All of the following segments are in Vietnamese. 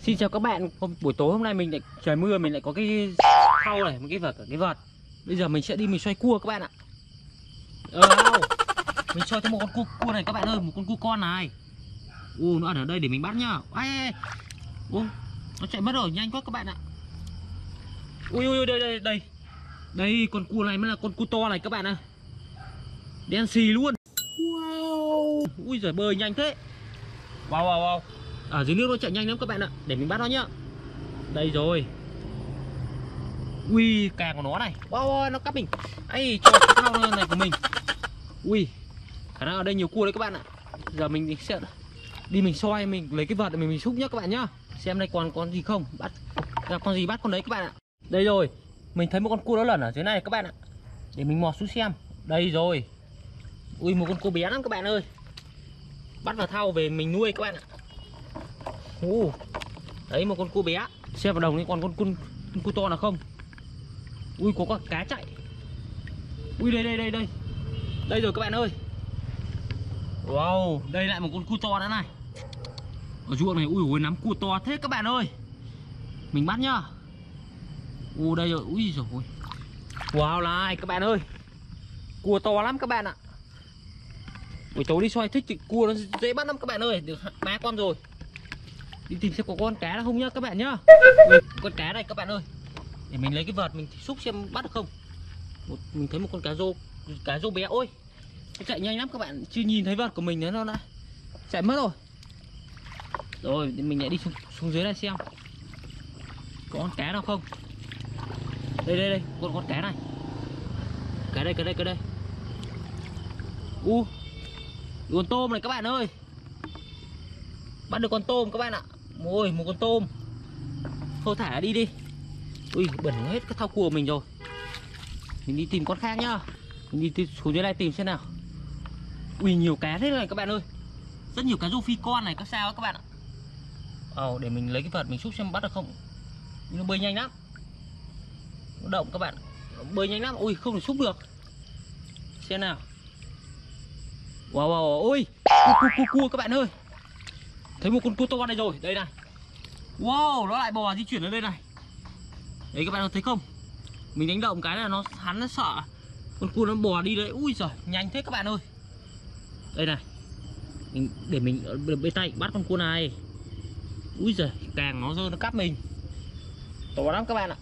Xin chào các bạn, buổi tối hôm nay mình lại trời mưa, mình lại có cái thau này, một cái vợt. Bây giờ mình sẽ đi mình xoay cua các bạn ạ. Mình xoay cho một con cua này các bạn ơi, một con cua con này. Nó ẩn ở đây để mình bắt nhá. Nó chạy mất rồi, nhanh quá các bạn ạ. Đây. Đây, con cua này mới là con cua to này các bạn ạ. Đen xì luôn. Wow. Ui giời, bơi nhanh thế. Wow. Ở dưới nước nó chạy nhanh lắm các bạn ạ. Để mình bắt nó nhá. Đây rồi. Ui, càng của nó này. Wow, nó cắp mình. Ấy, cho cái thau này của mình. Ui, khả năng ở đây nhiều cua đấy các bạn ạ. Giờ mình sẽ đi mình soi, mình lấy cái vợt để mình xúc nhá các bạn nhá. Xem đây còn con gì không. Bắt ra con gì bắt con đấy các bạn ạ. Đây rồi. Mình thấy một con cua nó lẩn ở dưới này các bạn ạ. Để mình mò xuống xem. Đây rồi. Ui, một con cua bé lắm các bạn ơi. Bắt vào thau về mình nuôi các bạn ạ. Đấy, một con cua bé. Xem vào đồng này còn con cua to nào không. Ui, có con cá chạy. Ui, đây. Đây rồi các bạn ơi. Wow, đây lại một con cua to nữa này. Ở ruộng này, ui nắm cua to thế các bạn ơi. Mình bắt nhá. Đây rồi, ui giời ơi. Wow này các bạn ơi. Cua to lắm các bạn ạ. Buổi tối đi xoay thích thì cua nó dễ bắt lắm các bạn ơi. Được 3 con rồi. Đi tìm xem có con cá nào không nhá các bạn nhá. Con cá này các bạn ơi. Để mình lấy cái vợt mình xúc xem bắt được không. Mình thấy một con cá rô bé. Ôi, nó chạy nhanh lắm các bạn. Chưa nhìn thấy vợt của mình nữa, nó đã chạy mất rồi. Rồi mình lại đi xuống dưới này xem có con cá nào không. Đây con cá này. Cái đây. Con tôm này các bạn ơi. Bắt được con tôm các bạn ạ. Ôi, một con tôm. Thôi thả đi. Ui, bẩn hết cái thau cua của mình rồi. Mình đi tìm con khác nhá. Mình đi xuống dưới này tìm xem nào. Ui, nhiều cá thế này các bạn ơi. Rất nhiều cá rô phi con này, các sao các bạn ạ. Để mình lấy cái vợt mình xúc xem bắt được không. Nó bơi nhanh lắm. Nó động các bạn. Nó bơi nhanh lắm. Ui, không thể xúc được. Xem nào. Wow. Ui, cua các bạn ơi. Thấy một con cua to này rồi. Đây này. Wow, nó lại bò di chuyển ở đây này. Đấy các bạn có thấy không. Mình đánh động cái là hắn nó sợ con cua nó bò đi đấy. Ui giời, nhanh thế các bạn ơi. Đây này. Để mình bên tay bắt con cua này. Ui giời, càng nó rơi nó cắp mình. To lắm các bạn ạ.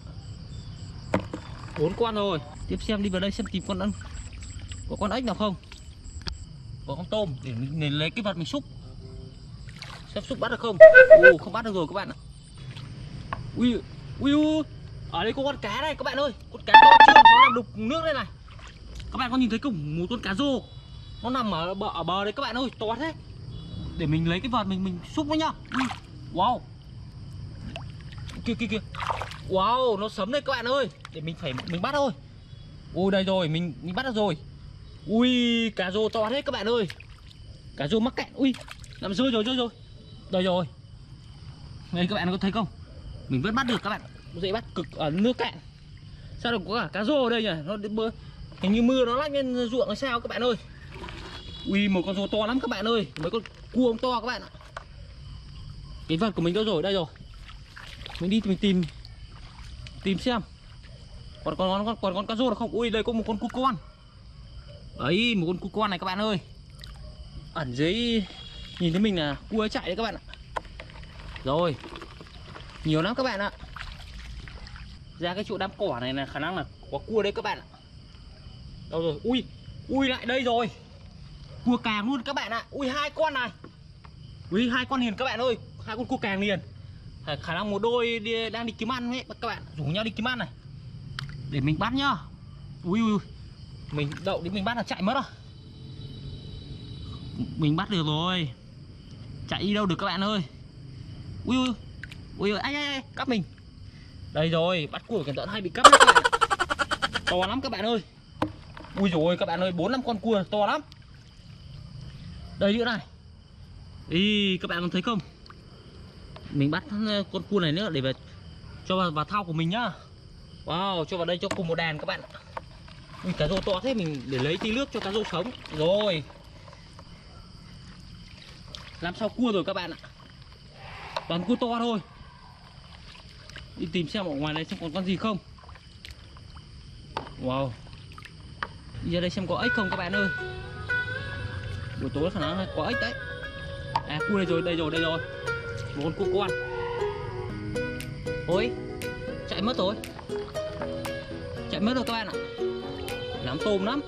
4 con rồi. Tiếp xem đi vào đây xem tìm con ăn. Có con ếch nào không. Có con tôm. Để mình lấy cái vật mình xúc. Xem xúc bắt được không. Không bắt được rồi các bạn ạ. Ui. Ở đây có con cá này các bạn ơi. Con cá to chưa, nó nằm đục nước đây này. Các bạn có nhìn thấy không, một con cá rô. Nó nằm ở bờ đấy các bạn ơi, to thế. Để mình lấy cái vợt mình xúc nó nhá. Wow. Kìa. Wow, nó sấm đây các bạn ơi. Để mình bắt thôi. Đây rồi, mình bắt được rồi. Ui, cá rô to thế các bạn ơi. Cá rô mắc kẹt. Ui, làm rơi rồi. Đây rồi. Đây các bạn có thấy không. Mình vẫn bắt được các bạn. Dễ bắt cực ở nước cạn. Sao được có cả cá rô ở đây nhỉ. Nó hình như mưa nó lách lên ruộng hay sao các bạn ơi. Ui, một con rô to lắm các bạn ơi. Mấy con cua ông to các bạn ạ. Cái vật của mình đâu rồi, đây rồi. Mình đi mình tìm xem. Còn con cá rô được không. Ui, đây có một con cua con. Đấy, một con cua con này các bạn ơi. Ẩn dưới nhìn thấy mình là cua chạy đấy các bạn ạ. Rồi. Nhiều lắm các bạn ạ. Ra cái chỗ đám cỏ này là khả năng là có cua đấy các bạn ạ. Đâu rồi. Ui lại đây rồi. Cua càng luôn các bạn ạ. Ui, 2 con này. Ui, 2 con liền các bạn ơi. 2 con cua càng liền. Khả năng một đôi đang đi kiếm ăn ấy các bạn. Rủ nhau đi kiếm ăn này. Để mình bắt nhá. Ui. Mình đậu đến mình bắt là chạy mất rồi. Mình bắt được rồi. Chạy đi đâu được các bạn ơi. Ui, ai cắp mình. Đây rồi, bắt cua cẩn thận hay bị cắp đấy các bạn. To lắm các bạn ơi. Ui rồi các bạn ơi, 4-5 con cua to lắm. Đây nữa này. Các bạn còn thấy không. Mình bắt con cua này nữa để cho vào thau của mình nhá. Wow, cho vào đây cho cùng một đàn các bạn. Ui, cá rô to thế, mình để lấy tí nước cho cá rô sống. Rồi. Làm sao cua rồi các bạn ạ. Toàn cua to thôi. Đi tìm xem ở ngoài này xem còn con gì không. Wow. Đi ra đây xem có ếch không các bạn ơi. Buổi tối khả năng có ếch đấy. À cua đây rồi, đây rồi, đây rồi. Một con cua con. Ôi, chạy mất rồi. Chạy mất rồi các bạn ạ. Lắm tôm lắm.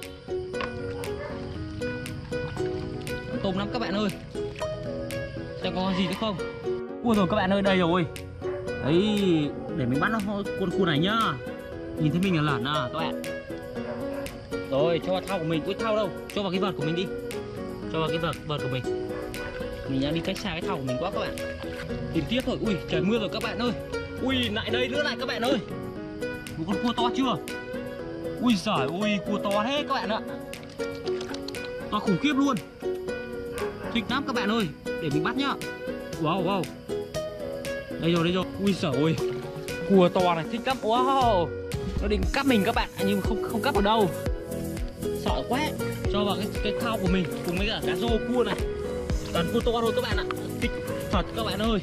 Lắm tôm lắm các bạn ơi. Xem có con gì nữa không. Cua rồi các bạn ơi, đây rồi. Đấy, để mình bắt nó con cua này nhá. Nhìn thấy mình là lẩn à các bạn. Rồi, cho vào thau của mình. Ui, thau đâu? Cho vào cái vợt của mình đi. Cho vào cái vợt của mình. Mình đang đi cách xa cái thau của mình quá các bạn. Tìm tiếp thôi. Ui, trời mưa rồi các bạn ơi. Ui, lại đây nữa này các bạn ơi. Một con cua to chưa? Ui giời, ui, cua to thế các bạn ạ. To khủng khiếp luôn. Thích lắm các bạn ơi. Để mình bắt nhá. Wow, wow. Đây rồi, đây rồi. Ui giời ơi. Cua to này, thích lắm. Wow. Nó định cắp mình các bạn, nhưng không cắp được đâu. Sợ quá. Cho vào cái thau của mình cùng với cả cá rô cua này. Toàn cua to thôi các bạn ạ. Thích thật các bạn ơi.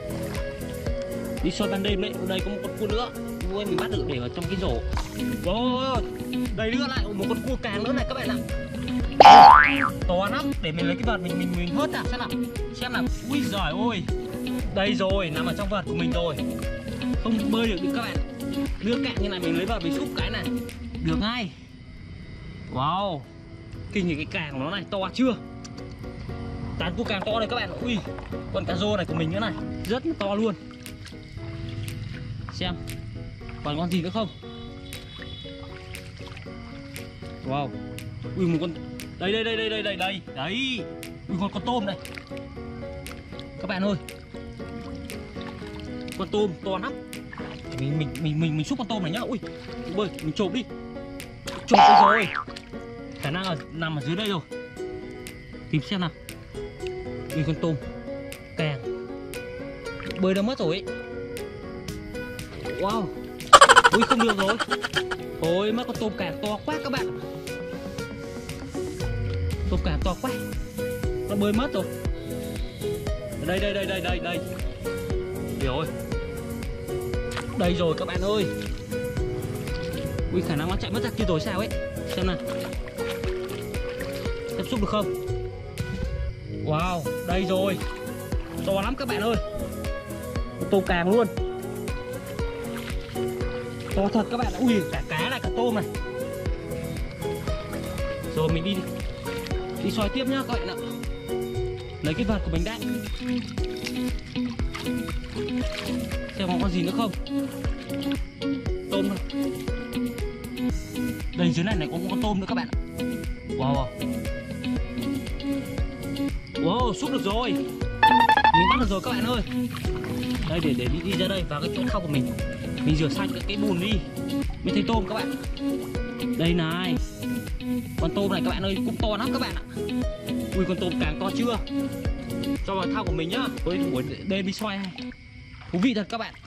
Đi soi ban đêm đấy, ở đây có một con cua nữa. Ui, mình bắt được để vào trong cái rổ. Wow, đây nữa lại một con cua càng nữa này các bạn ạ. To lắm, để mình lấy cái vợt mình hớt nào xem nào. Xem nào. Ui giời ơi. Đây rồi, nằm ở trong vợt của mình rồi. Không bơi được các bạn. Nước cạn như này mình lấy vợt mình xúc cái này. Được ngay. Wow. Kinh cái càng của nó này, to chưa? Tán cua càng to đây các bạn. Ui, con cá rô này của mình nữa này, rất to luôn. Xem còn con gì nữa không. Wow. Ui, một con đây. Ui, con tôm này các bạn ơi. Con tôm to lắm. Mình xúc con tôm này nhá. Ui, bơi mình chộp đi. Chộp đây rồi. Khả năng là nằm ở dưới đây rồi. Tìm xem nào. Ui, con tôm càng bơi đâu mất rồi ấy. Wow. Ui, không được rồi. Ôi, mất con tôm càng to quá các bạn. Tôm càng to quá. Nó bơi mất rồi. Đây. Rồi. Đây rồi các bạn ơi. Ui, khả năng nó chạy mất ra kia rồi sao ấy. Xem nào. Tiếp xúc được không? Wow, đây rồi. To lắm các bạn ơi. Tôm càng luôn. To thật các bạn. Ui, cả cá này, cả tôm này. Rồi mình đi soi tiếp nhá các bạn ạ. Lấy cái vợt của mình đã. Xem có con gì nữa không. Tôm này. Đây dưới này có con tôm nữa các bạn ạ. Wow. Wow, xúc được rồi. Mình bắt được rồi các bạn ơi. Đây, để đi ra đây vào cái chỗ thau của mình. Mình rửa sạch cái bùn đi. Mình thấy tôm các bạn. Đây này. Con tôm này các bạn ơi, cũng to lắm các bạn ạ. Ui, con tôm càng to chưa. Cho vào thau của mình nhá. Buổi đêm đi xoay hay. Thú vị thật các bạn.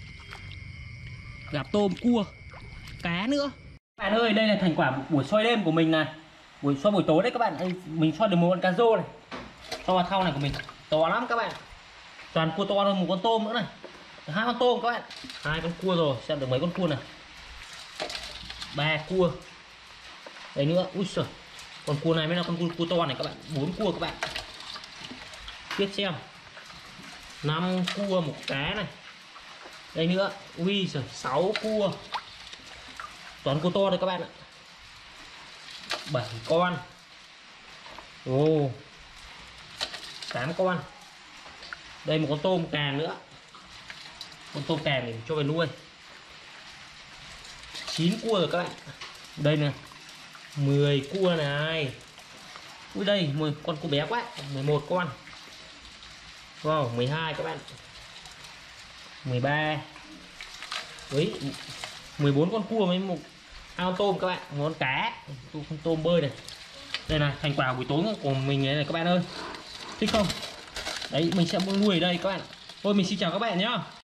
Gặp tôm, cua, cá nữa. Các bạn ơi, đây là thành quả buổi xoay đêm của mình này. Buổi xoay buổi tối đấy các bạn. Mình xoay được một con cá rô này. Cho vào thau này của mình. To lắm các bạn. Toàn cua to hơn một con tôm nữa này. 2 con tôm các bạn. 2 con cua rồi, xem được mấy con cua này. 3 cua. Đây nữa, ui giời. Còn cua này mới là con cua to này các bạn. 4 cua các bạn. Tiếp xem. 5 cua, một cá này. Đây nữa, ui giời, 6 cua. Toàn cua to đây các bạn ạ. 7 con. Ồ. 8 con. Đây một con tôm càng nữa. Con tôm càng để cho về nuôi. 9 cua rồi các bạn. Đây nè. 10 cua này. Ui đây, 10 con cua bé quá. 11 con. Wow, 12 các bạn. 13. Đấy, 14 con cua với một ao tôm các bạn. Một con cá, con tôm bơi này. Đây là thành quả buổi tối của mình này các bạn ơi. Thích không? Đấy, mình sẽ nuôi ở đây các bạn. Thôi mình xin chào các bạn nhé.